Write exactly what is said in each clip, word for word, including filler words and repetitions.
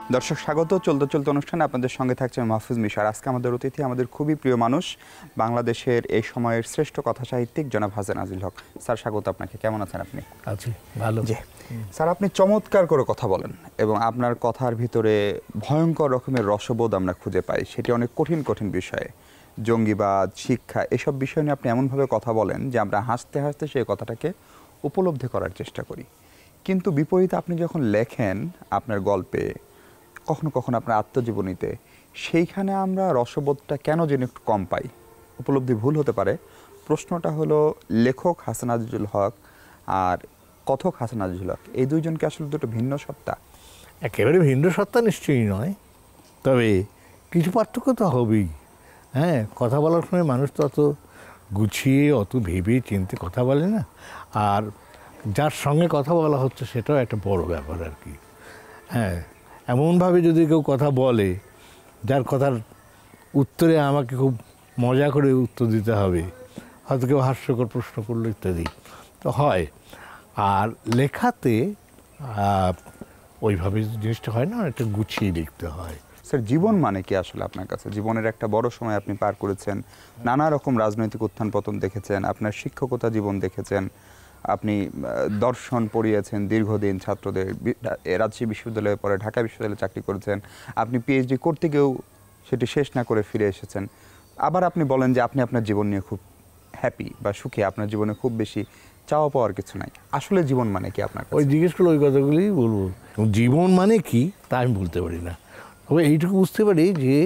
দর্শক স্বাগত চলতে চলতে অনুষ্ঠানে আপনাদের সঙ্গে থাকছে মাহফুজ মিশার। আজকে আমাদের অতিথি আমাদের খুবই প্রিয় মানুষ, বাংলাদেশের এই সময়ের শ্রেষ্ঠ কথা সাহিত্যিক জনাব হাসান আজিজুল হক। স্যার স্বাগত আপনাকে। কেমন আছেন আপনি? আছি ভালো। জি স্যার, আপনি চমৎকার করে কথা বলেন এবং আপনার কথার ভিতরে ভয়ঙ্কর রকমের রসবোধ আমরা খুঁজে পাই। সেটি অনেক কঠিন কঠিন বিষয়ে, জঙ্গিবাদ, শিক্ষা, এসব বিষয় নিয়ে আপনি এমনভাবে কথা বলেন যে আমরা হাসতে হাসতে সেই কথাটাকে উপলব্ধি করার চেষ্টা করি। কিন্তু বিপরীতে আপনি যখন লেখেন আপনার গল্পে, কখনো কখনো আপনার আত্মজীবনীতে, সেইখানে আমরা রসবোধটা কেন যেন একটু কম পাই। উপলব্ধি ভুল হতে পারে। প্রশ্নটা হলো, লেখক হাসান আজিজুল হক আর কথক হাসান আজিজুল হক, এই দুইজনকে আসলে দুটো ভিন্ন সত্তা? একেবারে ভিন্ন সত্তা নিশ্চয়ই নয়, তবে কিছু পার্থক্য তো হবেই। হ্যাঁ, কথা বলার সময় মানুষ তো অত গুছিয়ে অত ভেবে চিনতে কথা বলে না, আর যার সঙ্গে কথা বলা হচ্ছে সেটাও একটা বড় ব্যাপার আর কি। হ্যাঁ, এমনভাবে যদি কেউ কথা বলে যার কথার উত্তরে আমাকে খুব মজা করে উত্তর দিতে হবে, হয়তো কেউ হাস্যকর প্রশ্ন করলো ইত্যাদি, তো হয়। আর লেখাতে ওইভাবে জিনিসটা হয় না, একটা গুছিয়ে লিখতে হয়। স্যার, জীবন মানে কি আসলে আপনার কাছে? জীবনের একটা বড় সময় আপনি পার করেছেন, নানা রকম রাজনৈতিক উত্থান পতন দেখেছেন, আপনার শিক্ষকতা জীবন দেখেছেন, আপনি দর্শন পড়িয়েছেন দীর্ঘদিন ছাত্রদের, রাজশাহী বিশ্ববিদ্যালয়ে পরে ঢাকা বিশ্ববিদ্যালয়ে চাকরি করেছেন, আপনি পিএইচডি করতে গিয়েও সেটি শেষ না করে ফিরে এসেছেন। আবার আপনি বলেন যে আপনি আপনার জীবন নিয়ে খুব হ্যাপি বা সুখী, আপনার জীবনে খুব বেশি চাওয়া পাওয়ার কিছু নাই। আসলে জীবন মানে কি আপনার? ওই জিজ্ঞেস করলে ওই কথাগুলিই বলবো। জীবন মানে কি তা আমি বলতে পারি না, তবে এইটুকু বুঝতে পারি যে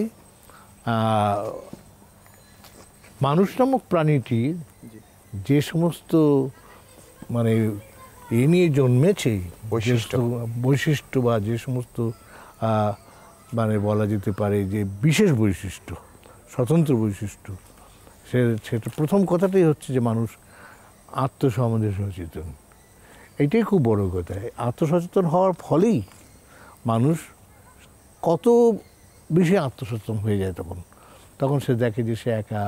মানুষ নামক প্রাণীটি যে সমস্ত মানে এ নিয়ে জন্মেছে, বৈশিষ্ট্য বৈশিষ্ট্য বা যে সমস্ত মানে বলা যেতে পারে যে বিশেষ বৈশিষ্ট্য, স্বতন্ত্র বৈশিষ্ট্য, সে সেটা প্রথম কথাটাই হচ্ছে যে মানুষ আত্মসম্বন্ধে সচেতন। এটাই খুব বড় কথা। আত্মসচেতন হওয়ার ফলেই মানুষ কত বেশি আত্মসচেতন হয়ে যায়। তখন তখন সে দেখে যে সে একা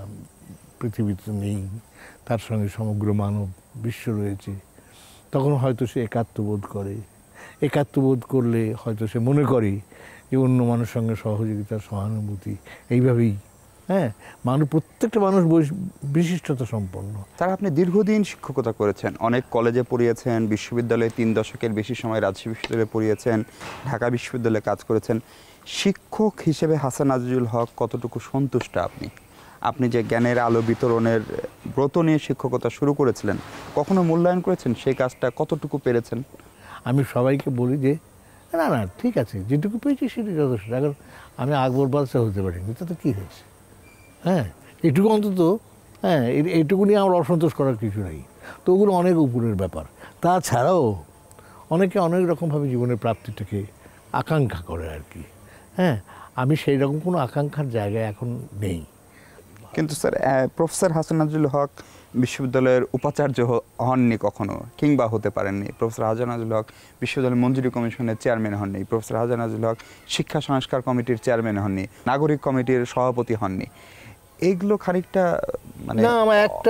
পৃথিবীতে নেই, তার সঙ্গে সমগ্র মানব বিশ্ব রয়েছে। তখন হয়তো সে একাত্মবোধ করে। একাত্মবোধ করলে হয়তো সে মনে করে যে অন্য মানুষের সঙ্গে সহযোগিতা, সহানুভূতি, এইভাবেই হ্যাঁ মানুষ, প্রত্যেকটা মানুষ বিশিষ্টতা সম্পন্ন। স্যার, আপনি দীর্ঘদিন শিক্ষকতা করেছেন, অনেক কলেজে পড়িয়েছেন, বিশ্ববিদ্যালয়ে তিন দশকের বেশি সময় রাজশাহী বিশ্ববিদ্যালয়ে পড়িয়েছেন, ঢাকা বিশ্ববিদ্যালয়ে কাজ করেছেন। শিক্ষক হিসেবে হাসান আজিজুল হক কতটুকু সন্তুষ্ট আপনি? আপনি যে জ্ঞানের আলো বিতরণের ব্রত নিয়ে শিক্ষকতা শুরু করেছিলেন, কখনো মূল্যায়ন করেছেন সেই কাজটা কতটুকু পেরেছেন? আমি সবাইকে বলি যে না না ঠিক আছে, যেটুকু পেয়েছি সেটা যথেষ্ট। এখন আমি আকবর বাদশাহ হতে পারিনি, তাতে কী হয়েছে? হ্যাঁ, এটুকু অন্তত, হ্যাঁ এইটুকু নিয়ে আমার অসন্তোষ করার কিছু নেই। তো ওগুলো অনেক উপরের ব্যাপার। তাছাড়াও অনেকে অনেক রকমভাবে জীবনের প্রাপ্তিটাকে আকাঙ্ক্ষা করে আর কি। হ্যাঁ, আমি সেই রকম কোনো আকাঙ্ক্ষার জায়গায় এখন নেই। কিন্তু স্যার, প্রফেসর হাসান আজিজুল হক বিশ্ববিদ্যালয়ের উপাচার্য হননি কখনো, কিংবা হতে পারেননি। প্রফেসর হাসান আজিজুল হক বিশ্ববিদ্যালয় মঞ্জুরি কমিশনের চেয়ারম্যান হননি। প্রফেসর হাসান আজিজুল হক শিক্ষা সংস্কার কমিটির চেয়ারম্যান হননি, নাগরিক কমিটির সভাপতি হননি। এইগুলো খানিকটা মানে না, আমার একটা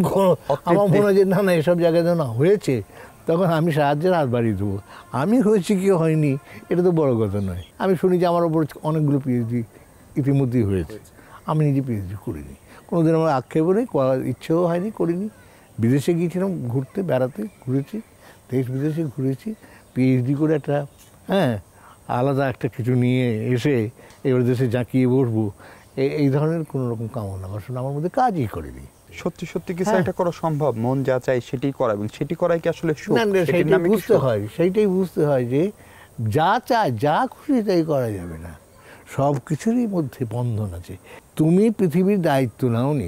আমার মনে হয় যে না না এসব জায়গায় না হয়েছে, তখন আমি সাহায্যের হাত বাড়িয়ে দেবো। আমি হয়েছি কি হয়নি এটা তো বড় কথা নয়। আমি শুনি যে আমার ওপর অনেকগুলো পিএইচডি ইতিমধ্যেই হয়েছে, আমি নিজে পিএইচডি করিনি। কোনোদিন আমার আক্ষেপও নেই, করার ইচ্ছেও হয়নি, করিনি। বিদেশে গিয়েছিলাম ঘুরতে, বেড়াতে, ঘুরেছি, দেশ বিদেশে ঘুরেছি, পিএইচডি করে একটা হ্যাঁ আলাদা একটা কিছু নিয়ে এসে এবার দেশে জাঁকিয়ে বসবো, এই ধরনের কোনো রকম কামনা বাসনা আমার মধ্যে কাজই করিনি। সত্যি সত্যি কি স্যার এটা করা সম্ভব? মন যা চাই সেটাই করা, এবং সেটি করাই কি আসলে সুখ? সেইটাই বুঝতে হয়, সেইটাই বুঝতে হয় যে যা চায়, যা খুশি তাই করা যাবে না। সব কিছুরই মধ্যে বন্ধন আছে। তুমি পৃথিবীর দায়িত্ব নাওনি,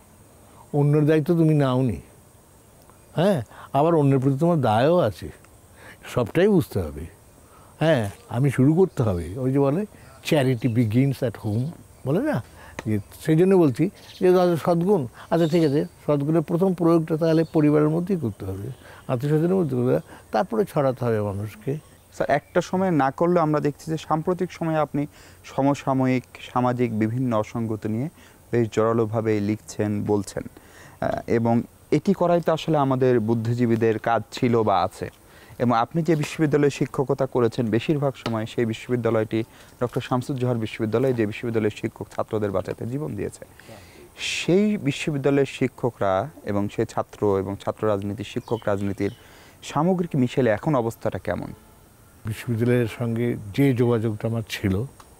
অন্যের দায়িত্ব তুমি নাওনি। হ্যাঁ, আবার অন্যের প্রতি তোমার দায়ও আছে, সবটাই বুঝতে হবে। হ্যাঁ, আমি শুরু করতে হবে, ওই যে বলে চ্যারিটি বিগিনস অ্যাট হোম, বলে না, যে সেই জন্য বলছি যে সদ্গুণ, আচ্ছা ঠিক আছে, সদ্গুণের প্রথম প্রয়োগটা তাহলে পরিবারের মধ্যেই করতে হবে, আত্মীয়স্বজনের মধ্যে করতে হবে, তারপরে ছড়াতে হবে মানুষকে। স্যার, একটা সময় না করলেও আমরা দেখছি যে সাম্প্রতিক সময়ে আপনি সমসাময়িক সামাজিক বিভিন্ন অসঙ্গতি নিয়ে বেশ জোরালোভাবে লিখছেন, বলছেন, এবং এটি করাই তো আসলে আমাদের বুদ্ধিজীবীদের কাজ ছিল বা আছে। এবং আপনি যে বিশ্ববিদ্যালয়ে শিক্ষকতা করেছেন বেশিরভাগ সময় সেই বিশ্ববিদ্যালয়টি ডক্টর শামসুজ্জোহর বিশ্ববিদ্যালয়, যে বিশ্ববিদ্যালয়ের শিক্ষক ছাত্রদের বাঁচাতে জীবন দিয়েছে। সেই বিশ্ববিদ্যালয়ের শিক্ষকরা এবং সেই ছাত্র এবং ছাত্র রাজনীতি, শিক্ষক রাজনীতির সামগ্রিক মিশেলে এখন অবস্থাটা কেমন? বিশ্ববিদ্যালয়ের সঙ্গে যে যোগাযোগটা আমার ছিল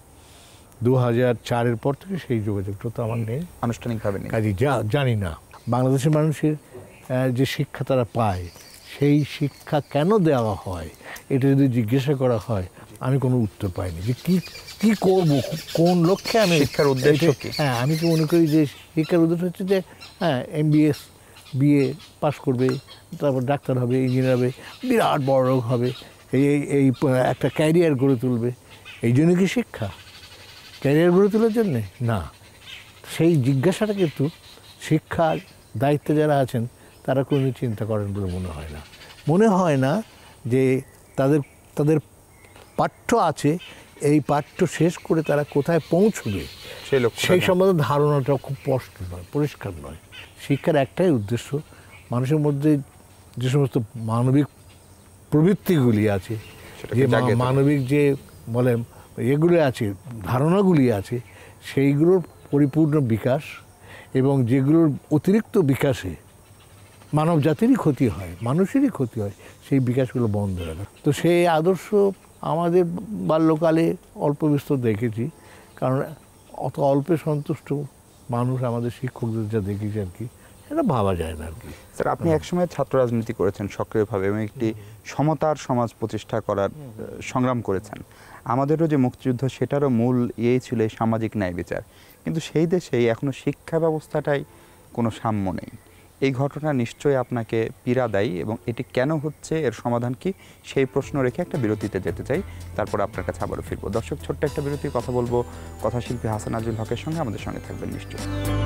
দু হাজার চারের পর থেকে সেই যোগাযোগটা তো আমার নেই, আনুষ্ঠানিকভাবে নেই। কাজে যা জানি না বাংলাদেশের মানুষের যে শিক্ষা তারা পায় সেই শিক্ষা কেন দেওয়া হয় এটা যদি জিজ্ঞাসা করা হয় আমি কোনো উত্তর পাইনি যে কী কী করবো, কোন লক্ষ্যে আমি শিক্ষার উদ্দেশ্য কি। হ্যাঁ, আমি তো মনে করি যে শিক্ষার উদ্দেশ্য হচ্ছে যে হ্যাঁ এমবিএস বিএ পাস করবে, তারপর ডাক্তার হবে, ইঞ্জিনিয়ার হবে, বিরাট বড় লোক হবে, এই এই একটা ক্যারিয়ার গড়ে তুলবে। এই জন্য কি শিক্ষা ক্যারিয়ার গড়ে তোলার জন্যে? না, সেই জিজ্ঞাসাটা কিন্তু শিক্ষার দায়িত্বে যারা আছেন তারা কোনো চিন্তা করেন বলে মনে হয় না। মনে হয় না যে তাদের তাদের পাঠ্য আছে, এই পাঠ্য শেষ করে তারা কোথায় পৌঁছবে সেই সম্বন্ধে ধারণাটা খুব স্পষ্ট নয়, পরিষ্কার নয়। শিক্ষার একটাই উদ্দেশ্য মানুষের মধ্যে যে সমস্ত মানবিক প্রবৃত্তিগুলি আছে, যে মানবিক যে বলে এগুলি আছে, ধারণাগুলি আছে, সেইগুলোর পরিপূর্ণ বিকাশ এবং যেগুলোর অতিরিক্ত বিকাশে মানব জাতিরই ক্ষতি হয়, মানুষেরই ক্ষতি হয়, সেই বিকাশগুলো বন্ধ রাখা। তো সেই আদর্শ আমাদের বাল্যকালে অল্প বিস্তর দেখেছি, কারণ অত অল্পে সন্তুষ্ট মানুষ আমাদের শিক্ষকদের যা দেখেছি আর কি, এটা ভাবা যায় না আর কি। স্যার, আপনি একসময় ছাত্র রাজনীতি করেছেন সক্রিয়ভাবে এবং একটি সমতার সমাজ প্রতিষ্ঠা করার সংগ্রাম করেছেন। আমাদেরও যে মুক্তিযুদ্ধ সেটারও মূল ইয়েই ছিল এই সামাজিক ন্যায় বিচার, কিন্তু সেই দেশে এখনও শিক্ষা ব্যবস্থাটাই কোনো সাম্য নেই। এই ঘটনা নিশ্চয়ই আপনাকে পীড়া দেয় এবং এটি কেন হচ্ছে, এর সমাধান কি, সেই প্রশ্ন রেখে একটা বিরতিতে যেতে চাই, তারপর আপনার কাছে আবারও ফিরবো। দর্শক, ছোট্ট একটা বিরতি, কথা বলবো কথাশিল্পী হাসান আজিজুল হকের সঙ্গে। আমাদের সঙ্গে থাকবেন নিশ্চয়ই।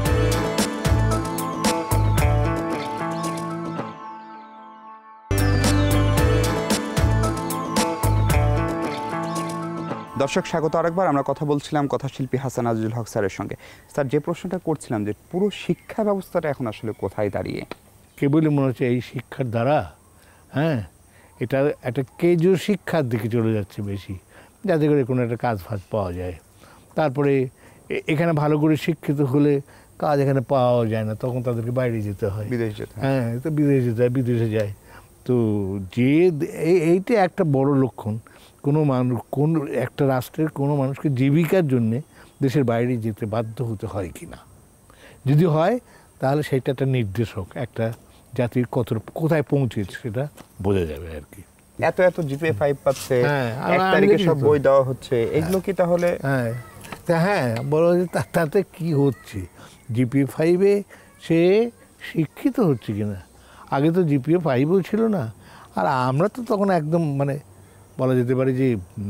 দর্শক, স্বাগত আরেকবার। আমরা কথা বলছিলাম কথাশিল্পী হাসান আজিজুল হক স্যারের সঙ্গে। স্যার, যে প্রশ্নটা করছিলাম যে পুরো শিক্ষা ব্যবস্থাটা এখন আসলে কোথায় দাঁড়িয়ে? কেবলই মনে হচ্ছে এই শিক্ষার দ্বারা হ্যাঁ এটা একটা কেজো শিক্ষার দিকে চলে যাচ্ছে বেশি, যাতে করে কোনো একটা কাজ ফাজ পাওয়া যায়। তারপরে এখানে ভালো করে শিক্ষিত হলে কাজ এখানে পাওয়া যায় না, তখন তাদেরকে বাইরে যেতে হয়, বিদেশ যেতে হয়। হ্যাঁ, তো বিদেশে যেতে হয়, বিদেশে যায়। তো যে এইটা একটা বড় লক্ষণ। কোনো মানুষ, কোন একটা রাষ্ট্রের কোনো মানুষকে জীবিকার জন্যে দেশের বাইরে যেতে বাধ্য হতে হয় কি না, যদি হয় তাহলে সেটা একটা নির্দেশক, একটা জাতির কত কোথায় পৌঁছেছে সেটা বোঝা যাবে আর কি। এত এত জিপিএ ফাইভ পাচ্ছে, এক তারিখে সব বই দেওয়া হচ্ছে, এগুলো কি তাহলে? হ্যাঁ, তা হ্যাঁ, বলো যে তাতে কি হচ্ছে, জিপিএ ফাইভে সে শিক্ষিত হচ্ছে কিনা? আগে তো জিপিএ ফাইভও ছিল না, আর আমরা তো তখন একদম মানে বলা যেতে পারে যে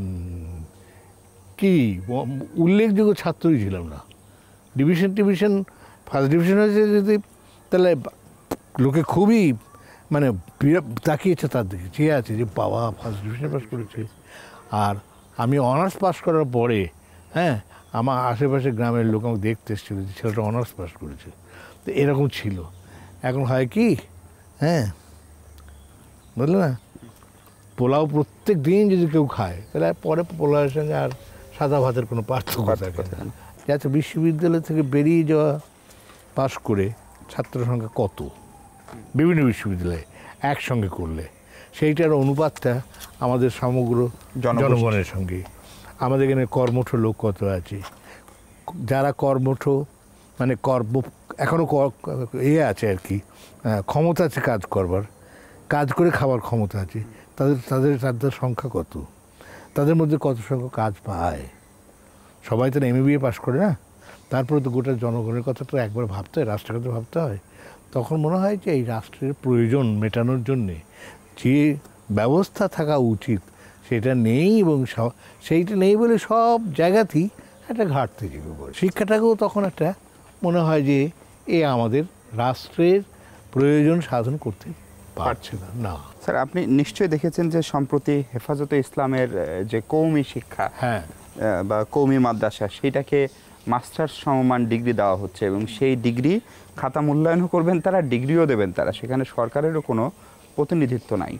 কি উল্লেখযোগ্য ছাত্রই ছিলাম না। ডিভিশন টিভিশন ফার্স্ট ডিভিশন হয়েছে যদি, তাহলে লোকে খুবই মানে তাকিয়েছে তার দিকে, চেয়ে আছে যে বাবা ফার্স্ট ডিভিশন পাস করেছে। আর আমি অনার্স পাস করার পরে হ্যাঁ আমার আশেপাশে গ্রামের লোক আমাকে দেখতে এসেছিলো যে ছেলেটা অনার্স পাস করেছে। তো এরকম ছিল। এখন হয় কি, হ্যাঁ বুঝলে না, পোলাও প্রত্যেক দিন যদি কেউ খায় তাহলে পরে পোলাওয়ের সঙ্গে আর সাদা ভাতের কোনো পার্থক্য থাকে না। যাতে বিশ্ববিদ্যালয় থেকে বেরিয়ে যাওয়া পাশ করে ছাত্র সংখ্যা কত বিভিন্ন বিশ্ববিদ্যালয়ে একসঙ্গে করলে সেইটার অনুপাতটা আমাদের সমগ্র জনগণের সঙ্গে, আমাদের এখানে কর্মঠ লোক কত আছে, যারা কর্মঠ মানে কর্ম এখনও ইয়ে আছে আর কি, ক্ষমতা আছে কাজ করবার, কাজ করে খাবার ক্ষমতা আছে, তাদের তাদের তাদের সংখ্যা কত, তাদের মধ্যে কত সংখ্যক কাজ পায়। সবাই তো M A B A pass করে না, তারপরে তো গোটা জনগণের কথা তো একবার ভাবতে হয়, রাষ্ট্রের কথা ভাবতে হয়। তখন মনে হয় যে এই রাষ্ট্রের প্রয়োজন মেটানোর জন্যে যে ব্যবস্থা থাকা উচিত সেটা নেই, এবং সেইটা নেই বলে সব জায়গাতেই একটা ঘাটতি থেকে পড়ে। শিক্ষাটাকেও তখন একটা মনে হয় যে এ আমাদের রাষ্ট্রের প্রয়োজন সাধন করতে পারছে না। না স্যার, আপনি নিশ্চয়ই দেখেছেন যে সম্প্রতি হেফাজতে ইসলামের যে কওমি শিক্ষা হ্যাঁ বা কওমি মাদ্রাসা, সেইটাকে মাস্টার্স সমমান ডিগ্রি দেওয়া হচ্ছে এবং সেই ডিগ্রি খাতা মূল্যায়নও করবেন তারা, ডিগ্রিও দেবেন তারা, সেখানে সরকারেরও কোনো প্রতিনিধিত্ব নাই।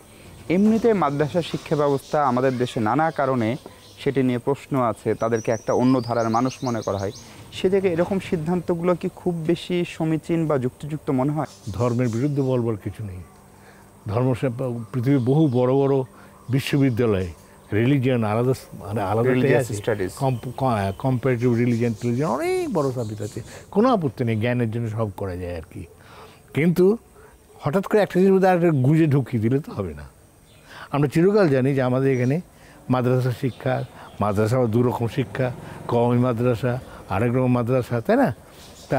এমনিতে মাদ্রাসা শিক্ষা ব্যবস্থা আমাদের দেশে নানা কারণে সেটি নিয়ে প্রশ্ন আছে, তাদেরকে একটা অন্য ধারার মানুষ মনে করা হয়। সে থেকে এরকম সিদ্ধান্তগুলো কি খুব বেশি সমীচীন বা যুক্তিযুক্ত মনে হয়? ধর্মের বিরুদ্ধে বলবার কিছু নেই। ধর্ম পৃথিবীর বহু বড় বড় বিশ্ববিদ্যালয়ে রিলিজিয়ান আলাদা, মানে আলাদাটাই আছে, কম্পারেটিভ রিলিজিয়ান টিলিজিয়ান অনেক বড় সাবজেক্ট আছে, কোনো আপত্তি নেই, জ্ঞানের জন্য সব করা যায় আর কি। কিন্তু হঠাৎ করে একটা জিনিস মধ্যে আরেকটা গুঁজে ঢুকিয়ে দিলে তো হবে না। আমরা চিরকাল জানি যে আমাদের এখানে মাদ্রাসা শিক্ষা, মাদ্রাসা দু রকম শিক্ষা, কওমি মাদ্রাসা, আরেক রকম মাদ্রাসা, তাই না? তা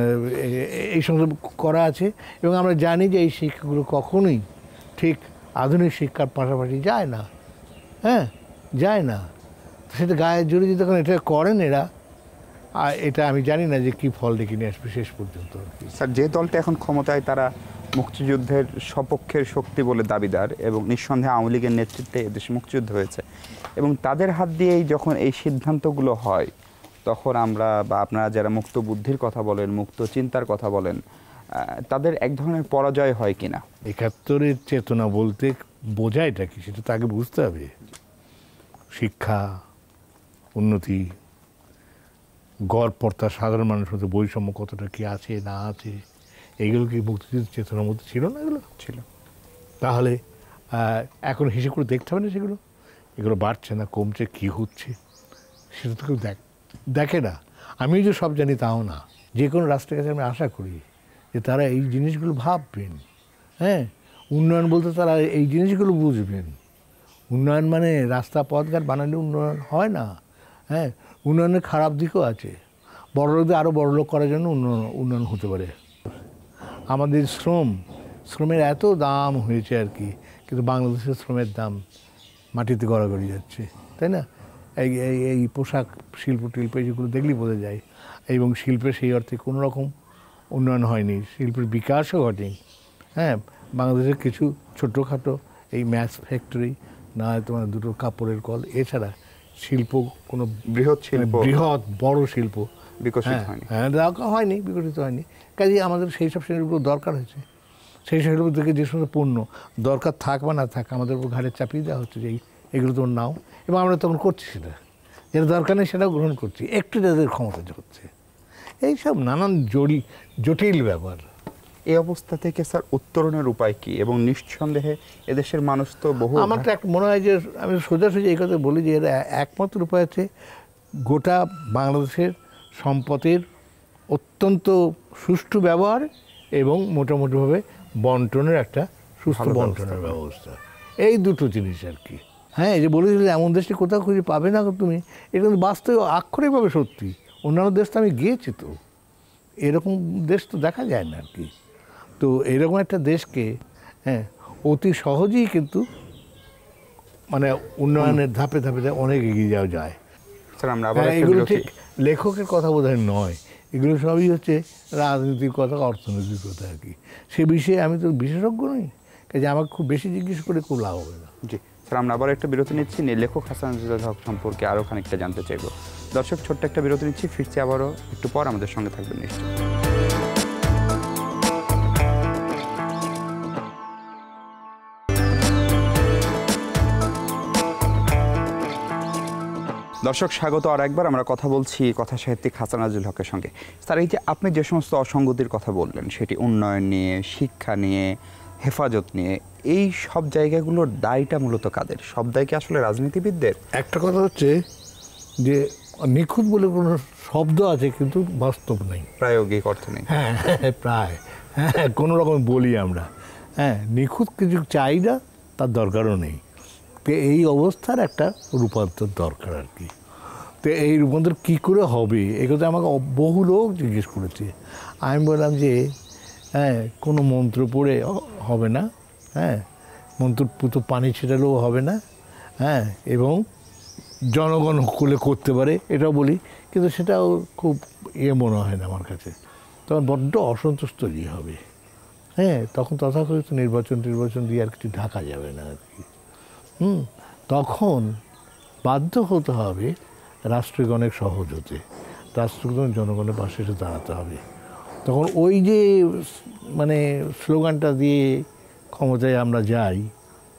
এই সমস্ত করা আছে এবং আমরা জানি যে এই শিক্ষাগুলো কখনোই ঠিক আধুনিক শিক্ষার পাশাপাশি যায় না। হ্যাঁ, যায় না। সেটা গায়ে জোরে যদি তখন এটা করেন এরা, আর এটা আমি জানি না যে কী ফল ডেকে নিয়ে আসবে শেষ পর্যন্ত। স্যার, যে দলটা এখন ক্ষমতায় তারা মুক্তিযুদ্ধের সপক্ষের শক্তি বলে দাবিদার এবং নিঃসন্দেহে আওয়ামী লীগের নেতৃত্বে এদেশে মুক্তিযুদ্ধ হয়েছে এবং তাদের হাত দিয়েই যখন এই সিদ্ধান্তগুলো হয় তখন আমরা বা আপনারা যারা মুক্ত বুদ্ধির কথা বলেন, মুক্ত চিন্তার কথা বলেন, তাদের এক ধরনের পরাজয় হয় কিনা? একাত্তরের চেতনা বলতে বোঝায়টা কি সেটা তাকে বুঝতে হবে। শিক্ষা, উন্নতি, গড়পড়তা সাধারণ মানুষের মধ্যে বৈষম্য কতটা কি আছে না আছে, এইগুলো কি মুক্তিযুদ্ধ চেতনার মধ্যে ছিল না? এগুলো ছিল। তাহলে এখন হিসেব করে দেখতে হবে না সেগুলো, এগুলো বাড়ছে না কমছে, কি হচ্ছে সেটা তো কেউ দেখ দেখে না। আমি যে সব জানি তাও না। যে কোনো রাষ্ট্রের কাছে আমি আশা করি যে তারা এই জিনিসগুলো ভাববেন। হ্যাঁ, উন্নয়ন বলতে তারা এই জিনিসগুলো বুঝবেন। উন্নয়ন মানে রাস্তা পথঘাট বানালে উন্নয়ন হয় না। হ্যাঁ, উন্নয়নের খারাপ দিকও আছে। বড় লোকদের আরও বড় লোক করার জন্য উন্নয়ন উন্নয়ন হতে পারে। আমাদের শ্রম শ্রমের এত দাম হয়েছে আর কি, কিন্তু বাংলাদেশের শ্রমের দাম মাটিতে গড়াগড়ি যাচ্ছে, তাই না? এই এই পোশাক শিল্প টিল্প যেগুলো দেখলেই বোঝা যায়। এবং শিল্পের সেই অর্থে কোনো রকম উন্নয়ন হয়নি, শিল্পের বিকাশও ঘটেনি। হ্যাঁ, বাংলাদেশের কিছু ছোটোখাটো এই ম্যাচ ফ্যাক্টরি, না তোমার দুটো কাপড়ের কল, এছাড়া শিল্প কোনো বৃহৎ শিল্প, বৃহৎ বড় শিল্প বিকশিত হয়নি। হ্যাঁ, হয়নি, বিকশিত হয়নি। কাজেই আমাদের সেই সব শিল্পগুলো দরকার হয়েছে। সেই শিল্প থেকে যে সমস্ত পণ্য দরকার থাক বা না থাক আমাদের উপর ঘাড়ে চাপিয়ে দেওয়া হচ্ছে যে এগুলো তোমার নাও, এবং আমরা তখন করছি সেটা, যেটা দরকার নেই সেটাও গ্রহণ করছি, একটু যাদের ক্ষমতা হচ্ছে। এইসব নানান জড়ি জটিল ব্যাপার। এই অবস্থা থেকে স্যার উত্তরণের উপায় কি? এবং নিঃসন্দেহে এদেশের মানুষ তো বহু, আমার তো একটা মনে হয় যে আমি সোজাসুজি এই কথা বলি যে এর একমাত্র উপায় আছে গোটা বাংলাদেশের সম্পদের অত্যন্ত সুষ্ঠু ব্যবহার এবং মোটামুটিভাবে বন্টনের একটা সুস্থ বন্টনের ব্যবস্থা। এই দুটো জিনিস আর কি। হ্যাঁ, এই যে বলেছিল এমন দেশটি কোথাও খুঁজে পাবে না তুমি, এটা কিন্তু বাস্তবে আক্ষরিকভাবে সত্যি। অন্যান্য দেশ তো আমি গিয়েছি, তো এরকম দেশ তো দেখা যায় না আর কি। তো এরকম একটা দেশকে হ্যাঁ অতি সহজেই কিন্তু মানে উন্নয়নের ধাপে ধাপে অনেক এগিয়ে যাওয়া যায়। এগুলো ঠিক লেখকের কথা বোধহয় নয়, এগুলো সবই হচ্ছে রাজনীতির কথা, অর্থনীতির কথা আর কি। সে বিষয়ে আমি তো বিশেষজ্ঞ নই, কাজে আমাকে খুব বেশি জিজ্ঞেস করে খুব লাভ হবে না। জি স্যার, আমরা আবার একটা বিরতি নিচ্ছি, নিয়ে লেখক হাসান আজিজুল হক সম্পর্কে আরও খানিকটা জানতে চাইব। দর্শক, ছোট্ট একটা বিরতি নিচ্ছি, ফিরছি আবারও একটু পর, আমাদের সঙ্গে থাকবেন নিশ্চয়। দর্শক, স্বাগত আর একবার। আমরা কথা বলছি কথা সাহিত্যিক হাসান আজিজুল হকের সঙ্গে। স্যার, এই যে আপনি যে সমস্ত অসঙ্গতির কথা বললেন, সেটি উন্নয়ন নিয়ে, শিক্ষা নিয়ে, হেফাজত নিয়ে, এই সব জায়গাগুলোর দায়টা মূলত কাদের? সব দায় কি আসলে রাজনীতিবিদদের? একটা কথা হচ্ছে যে নিখুঁত বলে কোনো শব্দ আছে কিন্তু বাস্তব নেই, প্রায়োগিক অর্থ নেই। হ্যাঁ, প্রায় হ্যাঁ কোনো রকম বলি আমরা। হ্যাঁ, নিখুঁত কিছু চাহিদা তার দরকারও নেই। তো এই অবস্থার একটা রূপান্তর দরকার আর কি। তো এই রূপান্তর কী করে হবে এ কথা আমাকে বহু লোক জিজ্ঞেস করেছে। আমি বললাম যে হ্যাঁ, কোনো মন্ত্র পড়ে হবে না, হ্যাঁ, মন্ত্র পুতো পানি ছেটালেও হবে না, হ্যাঁ, এবং জনগণ করলে করতে পারে এটাও বলি, কিন্তু সেটাও খুব ইয়ে মনে হয় না আমার কাছে। তখন বড্ড অসন্তোষ তৈরি হবে। হ্যাঁ, তখন তথাকথিত নির্বাচন নির্বাচন দিয়ে আর কিছু ঢাকা যাবে না আর কি। হুম তখন বাধ্য হতে হবে রাষ্ট্রগণের সহজ হতে, রাষ্ট্রগণ জনগণের পাশে এসে দাঁড়াতে হবে। তখন ওই যে মানে স্লোগানটা দিয়ে ক্ষমতায় আমরা যাই,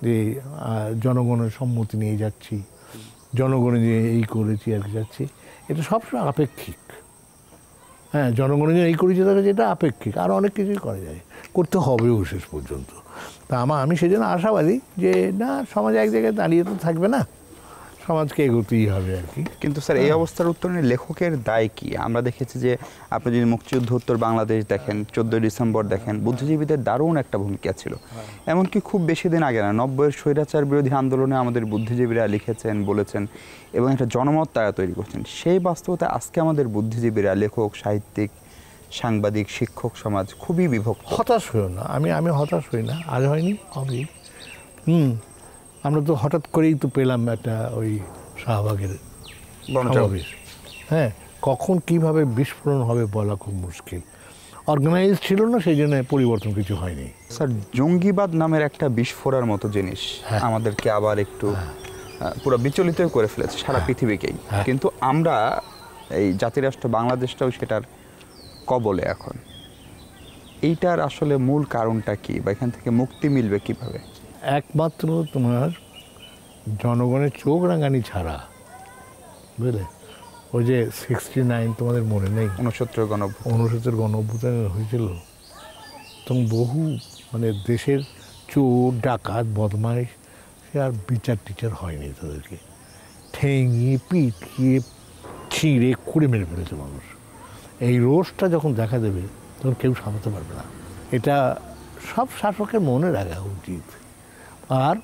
যে জনগণের সম্মতি নিয়ে যাচ্ছি, জনগণের যে এই করেছি আর কি যাচ্ছি, এটা সবসময় আপেক্ষিক। হ্যাঁ, জনগণের যে এই করেছি তাহলে যেটা আপেক্ষিক, আর অনেক কিছুই করা যায়, করতে হবেও শেষ পর্যন্ত। তা আমার আমি সেই জন্য আশাবাদী যে না, সমাজ এক জায়গায় দাঁড়িয়ে তো থাকবে না, সমাজকে এগোতেই হবে আর কি। কিন্তু স্যার এই অবস্থার উত্তরণে লেখকের দায় কি? আমরা দেখেছি যে আপনি যদি মুক্তিযুদ্ধ উত্তর বাংলাদেশ দেখেন, চোদ্দোই ডিসেম্বর দেখেন, বুদ্ধিজীবীদের দারুণ একটা ভূমিকা ছিল। এমনকি খুব বেশি দিন আগে না, নব্বইয়ের স্বৈরাচার বিরোধী আন্দোলনে আমাদের বুদ্ধিজীবীরা লিখেছেন, বলেছেন এবং একটা জনমত তারা তৈরি করছেন। সেই বাস্তবতা আজকে আমাদের বুদ্ধিজীবীরা, লেখক, সাহিত্যিক, সাংবাদিক, শিক্ষক সমাজ খুবই বিভক্ত। হতাশ হইও না, আমি আমি হতাশ হই না, আজ হয়নি, হবে। হুম আমরা তো হঠাৎ করেই তো পেলাম একটা ওই শাহবাগের সমাবেশ। হ্যাঁ, কখন কিভাবে বিস্ফোরণ হবে বলা খুব মুশকিল। অর্গানাইজ ছিল না, সেই জন্য পরিবর্তন কিছু হয়নি। স্যার, জঙ্গিবাদ নামের একটা বিস্ফোরার মতো জিনিস আমাদেরকে আবার একটু পুরো বিচলিত করে ফেলেছে সারা পৃথিবীকেই। কিন্তু আমরা এই জাতিরাষ্ট্র বাংলাদেশটাও সেটার কবলে এখন। এইটার আসলে মূল কারণটা কি, বা এখান থেকে মুক্তি মিলবে কিভাবে? একমাত্র তোমার জনগণের চোখ রাঙানি ছাড়া, বুঝলে, ওই যে সিক্সটি নাইন তোমাদের মনে নেই, উনসত্তর গণ উনসত্তর গণ অভ্যুত্থান হয়েছিল, তখন বহু মানে দেশের চোর, ডাকাত, বদমাইশ, সে আর বিচার টিচার হয়নি, তাদেরকে ঠেঙিয়ে পিটিয়ে ছিঁড়ে খুঁড়ে মেরে ফেলেছে মানুষ। এই রোষটা যখন দেখা দেবে তখন কেউ সামলাতে পারবে না। এটা সব শাসকের মনে রাখা উচিত। আর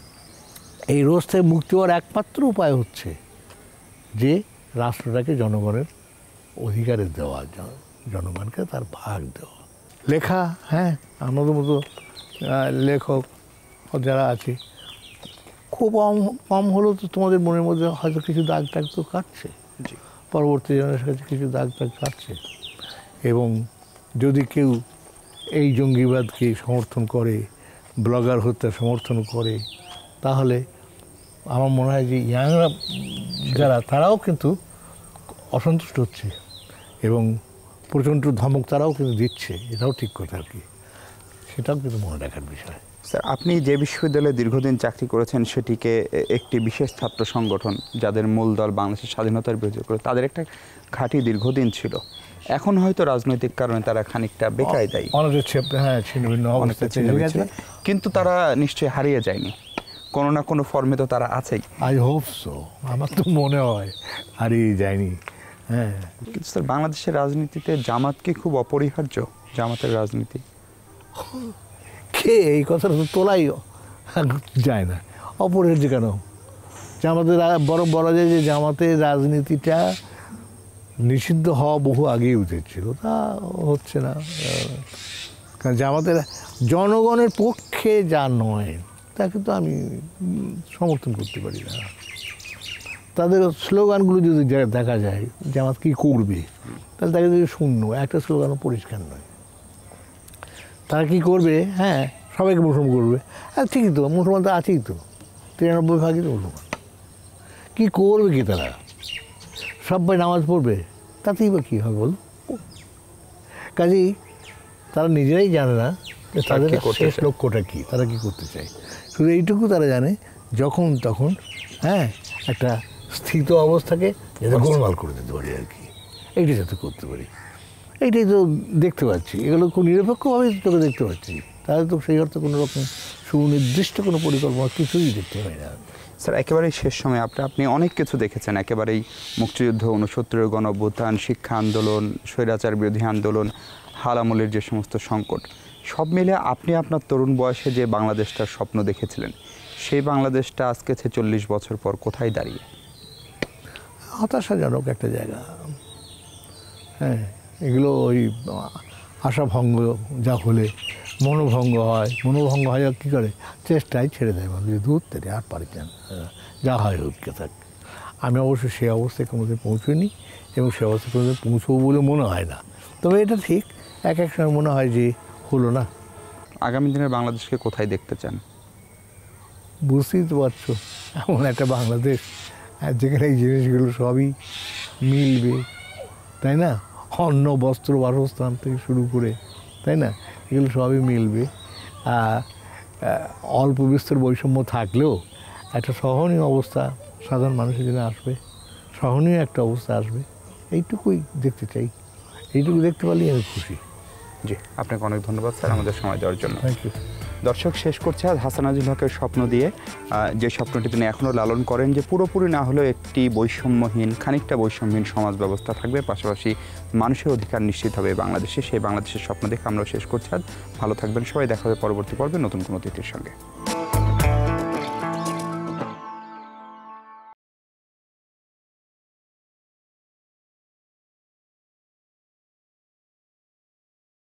এই রোষ থেকে মুক্তি হওয়ার একমাত্র উপায় হচ্ছে যে রাষ্ট্রটাকে জনগণের অধিকারে দেওয়া, জনগণকে তার ভাগ দেওয়া। লেখা, হ্যাঁ, আমাদের মতো লেখক যারা আছে, খুব কম কম হলেও তো তোমাদের মনের মধ্যে হয়তো কিছু দাগ টাগ তো কাটছে, পরবর্তী জনের কাছে কিছু দাগ টাগ কাটছে। এবং যদি কেউ এই জঙ্গিবাদকে সমর্থন করে, ব্লগার হত্যা সমর্থন করে, তাহলে আমার মনে হয় যে ইয়াংরা যারা, তারাও কিন্তু অসন্তুষ্ট হচ্ছে এবং প্রচণ্ড ধমক তারাও কিন্তু দিচ্ছে। এটাও ঠিক কথা আর কি, সেটাও কিন্তু মনে রাখার বিষয়। স্যার, আপনি যে বিশ্ববিদ্যালয়ে দীর্ঘদিন চাকরি করেছেন, সেটিকে একটি বিশেষ ছাত্র সংগঠন, যাদের মূল দল বাংলাদেশের স্বাধীনতার বিরোধী করে, তাদের একটা ঘাঁটি দীর্ঘদিন ছিল। এখন হয়তো রাজনৈতিক কারণে তারা খানিকটা বেকায়দায়ী, হ্যাঁ, কিন্তু তারা নিশ্চয়ই হারিয়ে যায়নি, কোনো না কোনো ফর্মে তো তারা আছেই। আই হোপ সো, আমার তো মনে হয় হারিয়ে যায়নি। হ্যাঁ, কিন্তু স্যার, বাংলাদেশের রাজনীতিতে জামাত কি খুব অপরিহার্য? জামাতের রাজনীতি কে, এই কথাটা তো তোলাই যায় না। অপরিহার্য কেন? জামাতের বরং বলা যায় যে জামাতের রাজনীতিটা নিষিদ্ধ হওয়া বহু আগেই উচিত ছিল, তা হচ্ছে না। কারণ জামাতের জনগণের পক্ষে যা নয় তাকে তো আমি সমর্থন করতে পারি না। তাদের স্লোগানগুলো যদি দেখা যায় জামাত কী করবে, তাহলে তাকে যদি শূন্য, একটা স্লোগানও পরিষ্কার নয়। তারা কী করবে? হ্যাঁ, সবাইকে মুসলমান করবে। হ্যাঁ, ঠিকই তো, মুসলমান তো আছেই তো, তিরানব্বই ভাগই তো মুসলমান। কী করবে কি তারা? সবাই নামাজ পড়বে, তাতেই বা কী হবে বল? কাজেই তারা নিজেরাই জানে না যে তাদের শেষ লক্ষ্যটা কী, তারা কী করতে চায়। শুধু এইটুকু তারা জানে, যখন তখন হ্যাঁ একটা স্থিত অবস্থাকে যাতে গোলমাল করে দিতে পারি আর কি, এইটাই যাতে করতে পারি। এইটাই তো দেখতে পাচ্ছি, এগুলো খুব নিরপেক্ষভাবে তোকে দেখতে পাচ্ছি। তাহলে তো সেই অর্থে কোনো রকম সুনির্দিষ্ট কোনো পরিকল্পনা কিছুই দেখতে পাই না। স্যার, একেবারেই শেষ সময় আপনি আপনি অনেক কিছু দেখেছেন, একেবারেই মুক্তিযুদ্ধ, উনসত্তরের গণ অভ্যুত্থান, শিক্ষা আন্দোলন, স্বৈরাচার বিরোধী আন্দোলন, হাল আমলের যে সমস্ত সংকট, সব মিলে আপনি আপনার তরুণ বয়সে যে বাংলাদেশটার স্বপ্ন দেখেছিলেন, সেই বাংলাদেশটা আজকে ছেচল্লিশ বছর পর কোথায় দাঁড়িয়ে? হতাশাজনক একটা জায়গা। হ্যাঁ, এগুলো ওই আশাভঙ্গ যা হলে মনোভঙ্গ হয়, মনোভঙ্গ হয় কী করে, চেষ্টায় ছেড়ে দেয় মানুষ, দূর থেকে আর পারি না, যা হয় হচ্ছে থাক। আমি অবশ্য সে অবস্থায় কোনোদিন পৌঁছইনি এবং সে অবস্থায় কোনোদিন পৌঁছবো বলে মনে হয় না। তবে এটা ঠিক, এক এক সময় মনে হয় যে হলো না। আগামী দিনের বাংলাদেশকে কোথায় দেখতে চান? বুঝতেই তো পারছো, এমন একটা বাংলাদেশ যেখানে এই জিনিসগুলো সবই মিলবে, তাই না? অন্ন, বস্ত্র, বাসস্থান থেকে শুরু করে, তাই না, এগুলো সবই মিলবে। অল্প বিস্তর বৈষম্য থাকলেও একটা সহনীয় অবস্থা সাধারণ মানুষের জন্য আসবে, সহনীয় একটা অবস্থা আসবে, এইটুকুই দেখতে চাই। এইটুকু দেখতে পারলেই আমি খুশি। জি, আপনাকে অনেক ধন্যবাদ স্যার আমাদের সময় দেওয়ার জন্য। Thank you. দর্শক, শেষ করছে আজ হাসান আজিজুল হকের স্বপ্ন দিয়ে, যে স্বপ্নটি তিনি এখনও লালন করেন, যে পুরোপুরি না হলেও একটি বৈষম্যহীন, খানিকটা বৈষম্যহীন সমাজ ব্যবস্থা থাকবে, পাশাপাশি মানুষের অধিকার নিশ্চিত হবে বাংলাদেশে। সেই বাংলাদেশের স্বপ্ন দেখে আমরাও শেষ করছি আজ। ভালো থাকবেন সবাই, দেখা হবে পরবর্তী পর্বে নতুন কোনো অতিথির সঙ্গে।